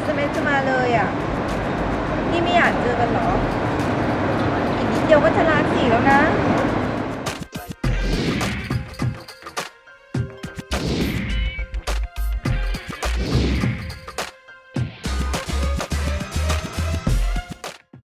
SMS จะมาเลยอ่ะนี่ไม่อยากเจอกันหรออีกนิดเดียวก็จะล้านสี่แล้วนะ